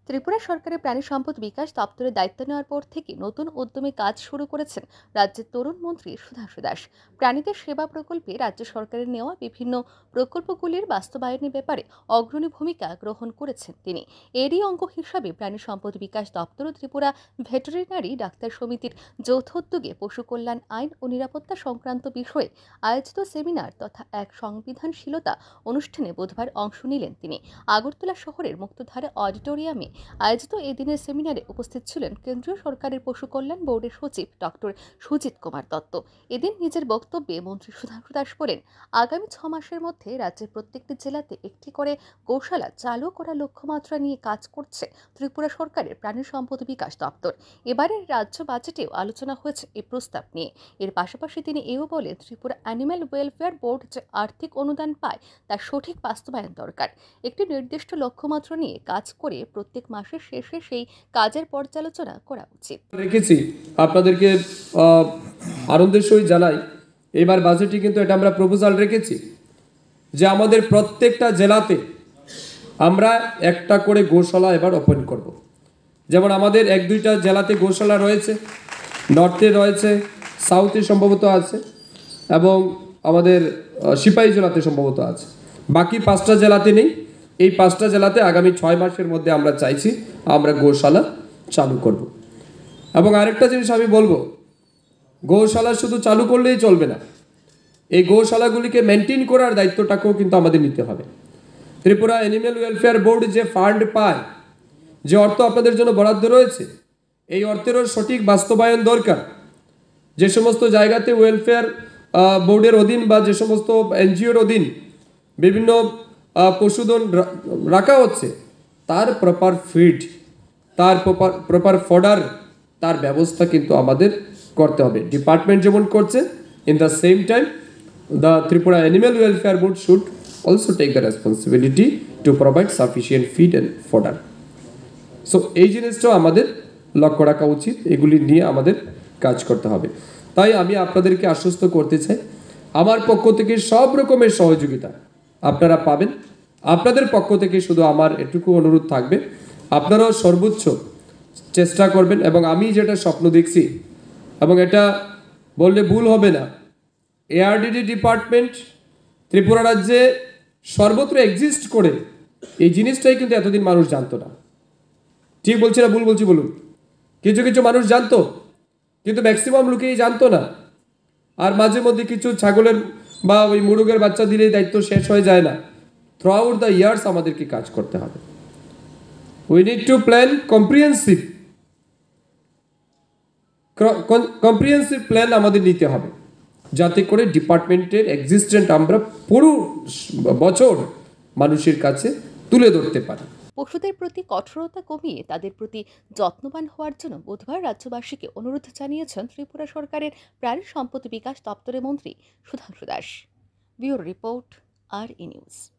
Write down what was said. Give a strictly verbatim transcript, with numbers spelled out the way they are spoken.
ত্রিপুরা সরকারের প্রাণী সম্পদ বিকাশ দপ্তরের দায়িত্ব নেওয়ার পর থেকে নতুন উদ্যমে কাজ শুরু করেছেন রাজ্যের তরুণ মন্ত্রী সুধাংশু দাস। প্রাণীদের সেবা প্রকল্পে রাজ্য সরকারের নেওয়া বিভিন্ন প্রকল্পগুলির বাস্তবায়নের ব্যাপারে অগ্রণী ভূমিকা গ্রহণ করেছেন তিনি। এরই অঙ্গ হিসাবে প্রাণী সম্পদ বিকাশ দপ্তর ও ত্রিপুরা ভেটেরিনারি ডাক্তার সমিতির যৌথ উদ্যোগে পশু কল্যাণ আইন ও নিরাপত্তা সংক্রান্ত বিষয়ে আয়োজিত সেমিনার তথা এক সংবিধানশীলতা অনুষ্ঠানে বুধবার অংশ নিলেন তিনি। আগরতলা শহরের মুক্তধারা অডিটোরিয়ামে আয়োজিত এই দিনের সেমিনারে উপস্থিত ছিলেন কেন্দ্রীয় সরকারের পশু কল্যাণ বোর্ডের সচিব ডক্টর সুজিত কুমার দত্ত। এদিন নিজের বক্তব্যে মন্ত্রী সুধাংশু দাস বলেন, আগামী ছ মাসের মধ্যে রাজ্যের প্রত্যেকটি জেলাতে একটি করে গৌশালা চালু করার লক্ষ্যমাত্রা নিয়ে কাজ করছে ত্রিপুরা সরকারের প্রাণী সম্পদ বিকাশ দপ্তর। এবারের রাজ্য বাজেটেও আলোচনা হয়েছে এই প্রস্তাব নিয়ে। এর পাশাপাশি তিনি এও বলেন, ত্রিপুরা অ্যানিম্যাল ওয়েলফেয়ার বোর্ড যে আর্থিক অনুদান পায় তার সঠিক বাস্তবায়ন দরকার। একটি নির্দিষ্ট লক্ষ্যমাত্রা নিয়ে কাজ করে প্রত্যেক মাসের শেষে সেই কাজের পর্যালোচনা করা উচিত। রেখেছি আপনাদেরকে আনন্দের সহিত জানাই, এবার বাজেটে কিন্তু এটা আমরা প্রপোজাল রেখেছি যে আমাদের প্রত্যেকটা জেলাতে আমরা একটা করে গোশালা এবার ওপেন করব। যেমন আমাদের এক দুইটা জেলাতে গোশালা রয়েছে, নর্থে রয়েছে, সাউথে সম্ভবত আছে এবং আমাদের সিপাহী জেলাতে সম্ভবত আছে, বাকি পাঁচটা জেলাতে নেই। এই পাঁচটা জেলাতে আগামী ছয় মাসের মধ্যে আমরা চাইছি আমরা গোশালা চালু করব। এবং আরেকটা জিনিস আমি বলবো, গোশালা শুধু চালু করলেই চলবে না, এই গোশালাগুলিকে মেনটেন করার দায়িত্বটাকেও কিন্তু আমাদের নিতে হবে। ত্রিপুরা অ্যানিম্যাল ওয়েলফেয়ার বোর্ড যে ফান্ড পায়, যে অর্থ আপনাদের জন্য বরাদ্দ রয়েছে, এই অর্থেরও সঠিক বাস্তবায়ন দরকার। যে সমস্ত জায়গাতে ওয়েলফেয়ার বোর্ডের অধীন বা যে সমস্ত এনজিওর অধীন বিভিন্ন পশুধন রাখা হচ্ছে, তার প্রপার ফিড, তার প্রপার প্রপার ফডার, তার ব্যবস্থা কিন্তু আমাদের করতে হবে। ডিপার্টমেন্ট যেমন করছে, in the same time the Tripura animal welfare board should also take the responsibility to provide sufficient feed and fodder. So এই জিনিসটাও আমাদের লক্ষ্য রাখা উচিত, এগুলি নিয়ে আমাদের কাজ করতে হবে। তাই আমি আপনাদেরকে আশ্বস্ত করতে চাই, আমার পক্ষ থেকে সব রকমের সহযোগিতা আপনারা পাবেন। আপনাদের পক্ষ থেকে শুধু আমার এটুকু অনুরোধ থাকবে, আপনারাও সর্বোচ্চ চেষ্টা করবেন। এবং আমি যেটা স্বপ্ন দেখছি, এবং এটা বললে ভুল হবে না, এআরডিডি ডিপার্টমেন্ট ত্রিপুরা রাজ্যে সর্বত্র এক্সিস্ট করে, এই জিনিসটাই কিন্তু এতদিন মানুষ জানতো না। ঠিক বলছি না ভুল বলছি বলুন? কিছু কিছু মানুষ জানতো, কিন্তু ম্যাক্সিমাম লোকেই জানতো না। আর মাঝে মধ্যে কিছু ছাগলের বা ওই মুরগের বাচ্চা দিলেই দায়িত্ব শেষ হয়ে যায় না। থ্রু আউট দ্য ইয়ার্স আমাদেরকে কাজ করতে হবে। We need to plan comprehensive comprehensive plan আমাদের নিতে হবে, যাতে করে ডিপার্টমেন্টের এক্সিস্টেন্ট আমরা পুরো বছর মানুষের কাছে তুলে ধরতে পারি। পশুদের প্রতি কঠোরতা কমিয়ে তাদের প্রতি যত্নবান হওয়ার জন্য বুধবার রাজ্যবাসীকে অনুরোধ জানিয়েছেন ত্রিপুরা সরকারের প্রাণী সম্পদ বিকাশ দপ্তরের মন্ত্রী Sudhanshu Das. Bureau report, R E news.